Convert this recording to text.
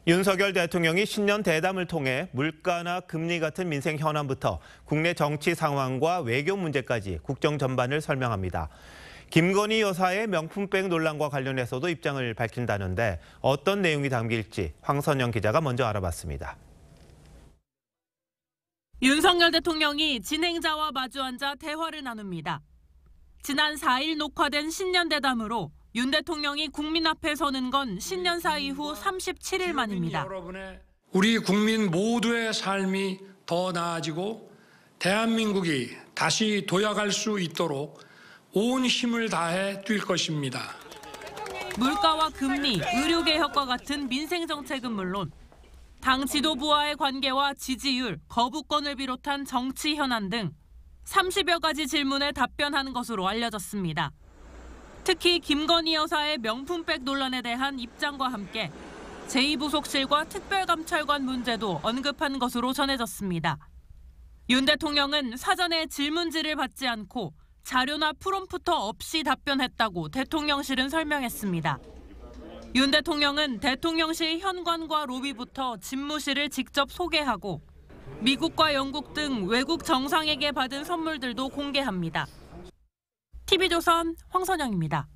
윤석열 대통령이 신년 대담을 통해 물가나 금리 같은 민생 현안부터 국내 정치 상황과 외교 문제까지 국정 전반을 설명합니다. 김건희 여사의 명품백 논란과 관련해서도 입장을 밝힌다는데 어떤 내용이 담길지 황선영 기자가 먼저 알아봤습니다. 윤석열 대통령이 진행자와 마주 앉아 대화를 나눕니다. 지난 4일 녹화된 신년 대담으로 윤 대통령이 국민 앞에 서는 건 신년사 이후 37일 만입니다. 우리 국민 모두의 삶이 더 나아지고 대한민국이 다시 도약할 수 있도록 온 힘을 다해 뛸 것입니다. 물가와 금리, 의료개혁과 같은 민생정책은 물론 당 지도부와의 관계와 지지율, 거부권을 비롯한 정치 현안 등 30여 가지 질문에 답변하는 것으로 알려졌습니다. 특히 김건희 여사의 명품백 논란에 대한 입장과 함께 제2부속실과 특별감찰관 문제도 언급한 것으로 전해졌습니다. 윤 대통령은 사전에 질문지를 받지 않고 자료나 프롬프터 없이 답변했다고 대통령실은 설명했습니다. 윤 대통령은 대통령실 현관과 로비부터 집무실을 직접 소개하고 미국과 영국 등 외국 정상에게 받은 선물들도 공개합니다. TV조선 황선영입니다.